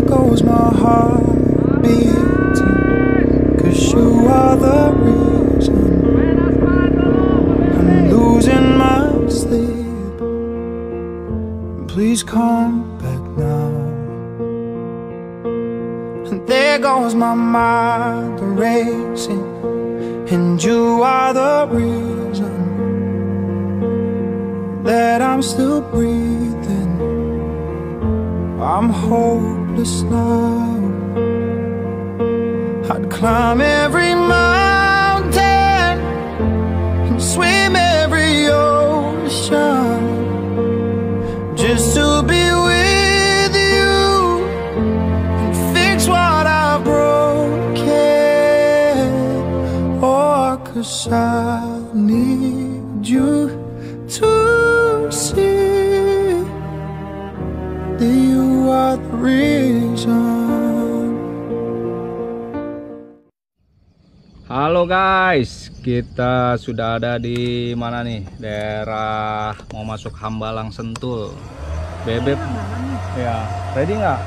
goes my heart beating, 'cause you are the reason I'm losing my sleep. Please come back now. And there goes my mind racing, and you are the reason that I'm still breathing. I'm hopeless now. I'd climb every mountain and swim every ocean just to be with you and fix what I've broken. Oh, 'cause I need you to see that you are the reason. Halo guys, kita sudah ada di mana nih? Daerah mau masuk Hambalang Sentul. Bebek, ya, ready nggak?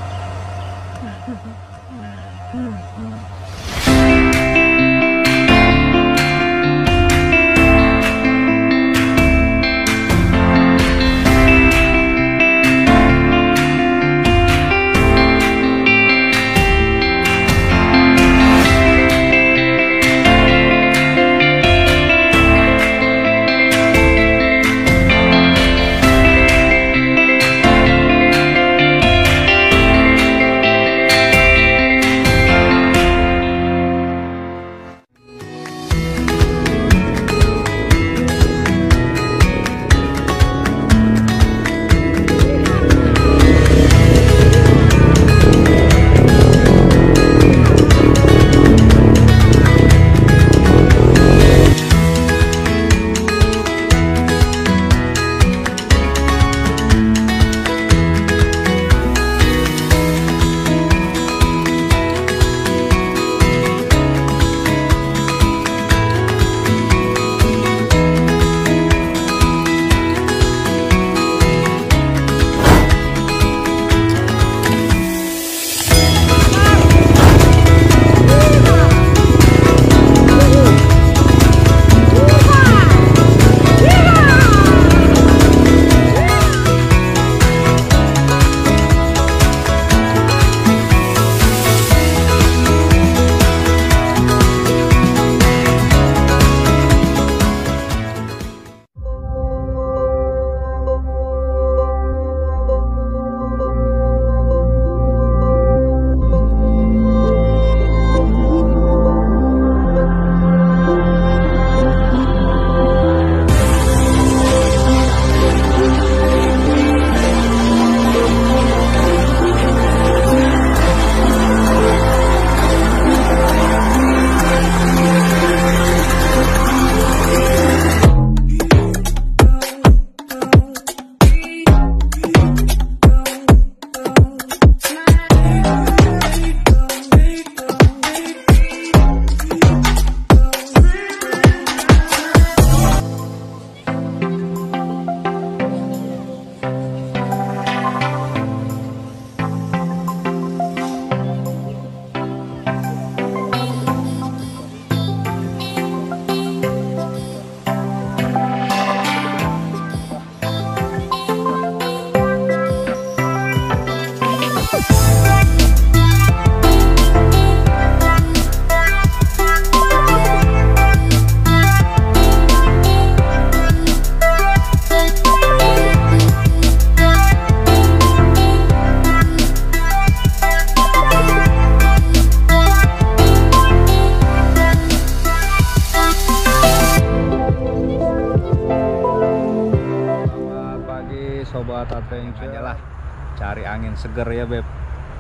Sobat adventure aja lah, cari angin seger ya Beb.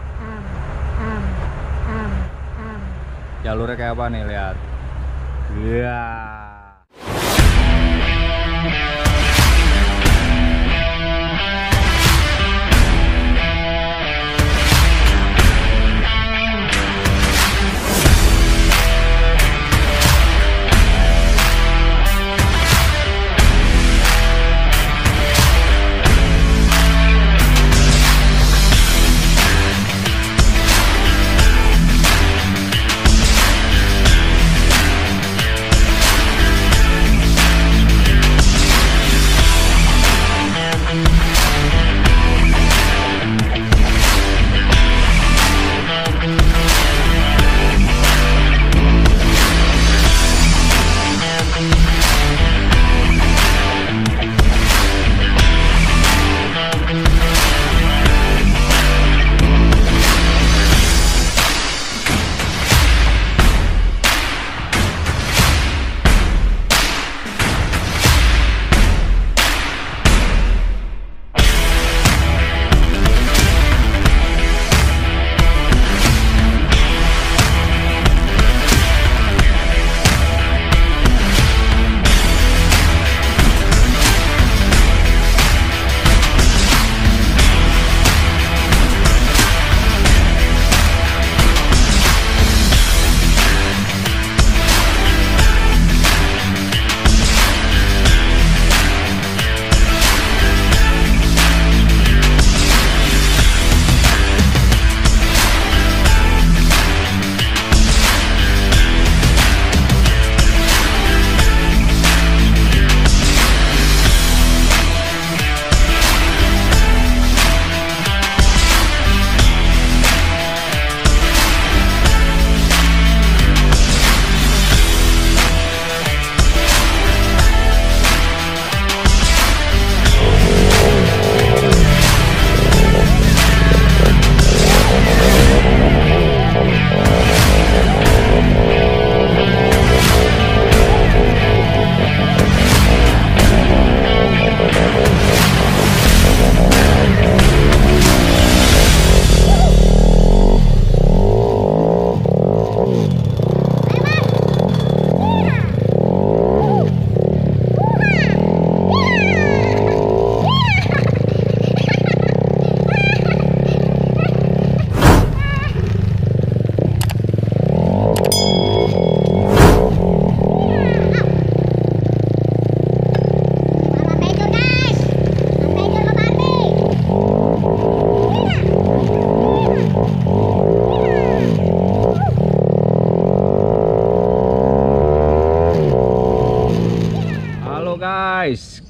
Jalurnya kayak apa nih, lihat. Iya.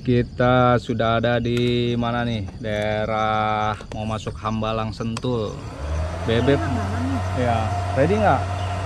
kita sudah ada di mana nih? Daerah mau masuk Hambalang Sentul. Bebek, ya, ready nggak?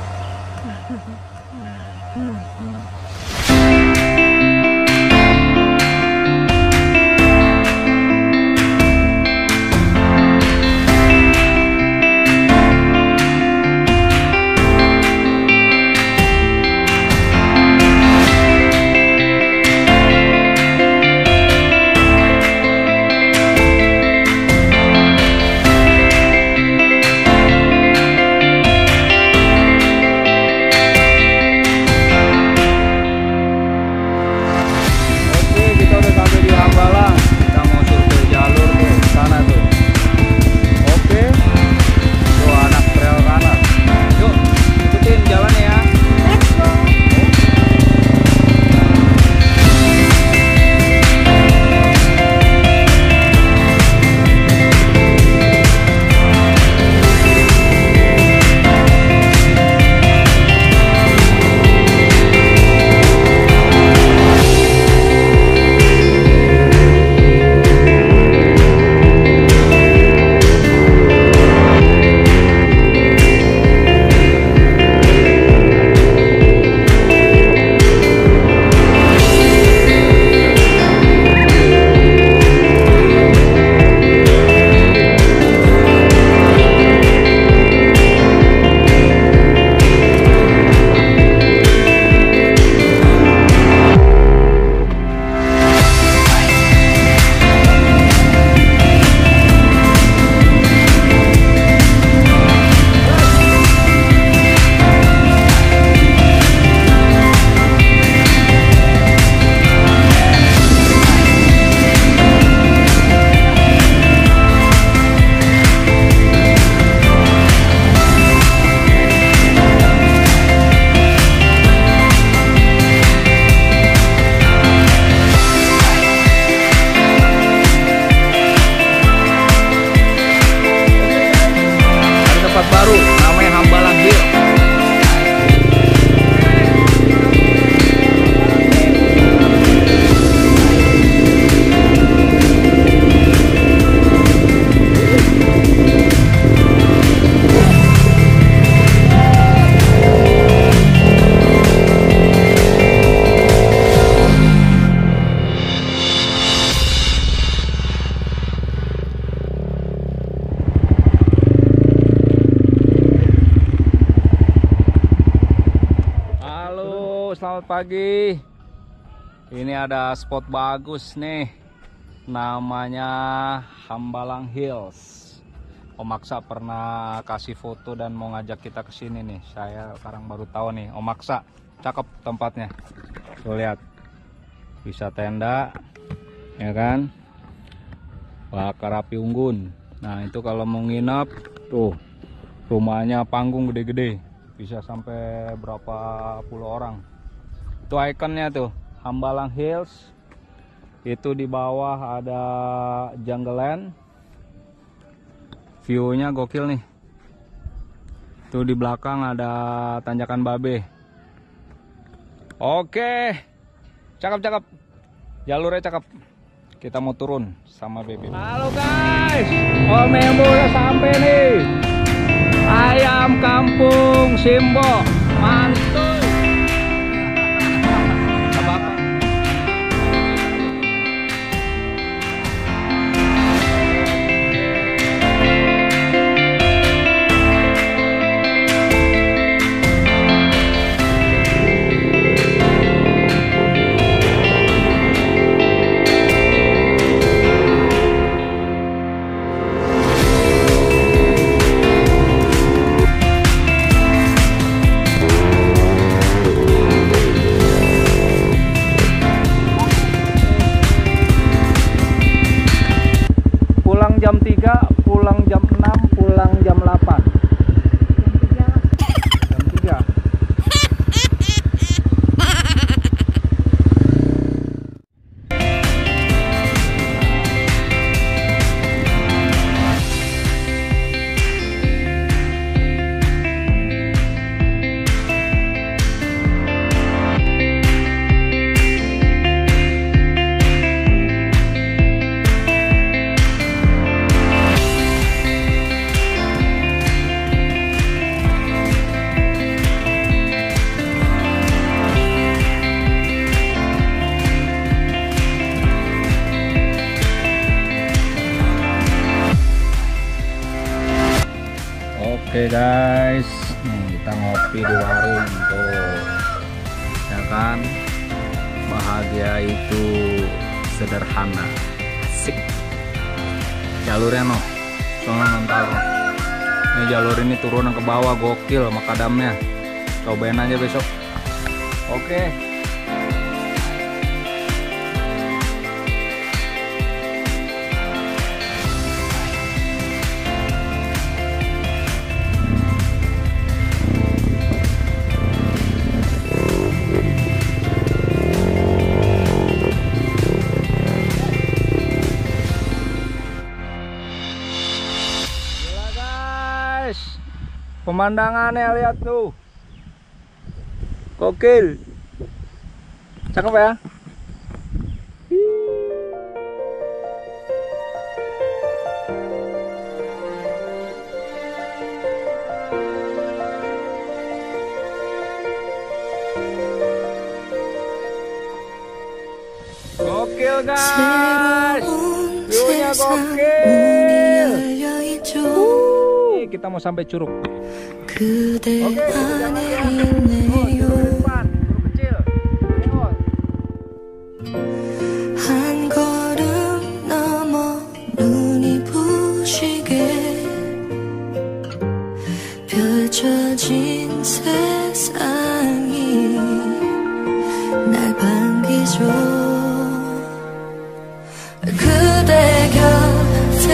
Baru namanya Hambalang Hill. Selamat pagi. Ini ada spot bagus nih. Namanya Hambalang Hills. Om Aksa pernah kasih foto dan mau ngajak kita ke sini nih. Saya sekarang baru tahu nih, Om Aksa. Cakep tempatnya. Tuh lihat. Bisa tenda, ya kan? Bakar api unggun. Nah, itu kalau mau nginap, tuh rumahnya panggung gede-gede. Bisa sampai berapa puluh orang. Itu ikonnya tuh Hambalang Hills. Itu di bawah ada Jungle Land. View-nya gokil nih. Tuh di belakang ada Tanjakan Babe. Oke. Cakep-cakep. Jalurnya cakep. Kita mau turun sama Bebe. Halo guys. Om Embo udah sampai nih. Ayam kampung Simbo. Mantul. Oke guys, nih kita ngopi di warung tuh, ya kan? Bahagia itu sederhana, asik. Jalurnya noh, soalnya ntar. Ini jalur ini turunan ke bawah gokil makadamnya. Cobain aja besok. Oke. Pemandangannya lihat tuh, gokil, cakep ya. Gokil guys, view-nya gokil. Kita mau sampai Curug. Oke, jalan ya. Curug depan, Curug kecil. 한 걸음 넘어 눈이 부시게 펼쳐진 세상이 날 반기죠. 그대 곁에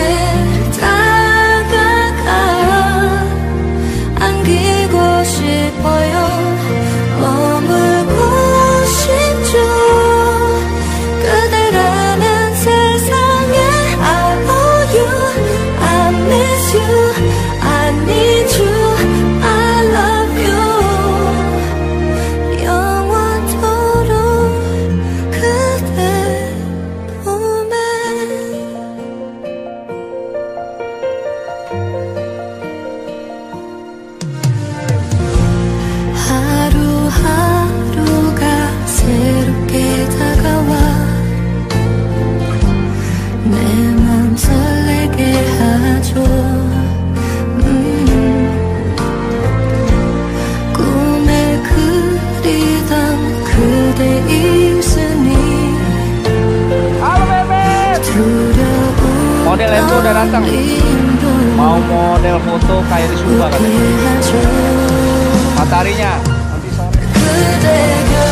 Model itu udah datang, mau model foto kayak di Sumba katanya. Mataharinya nanti sore.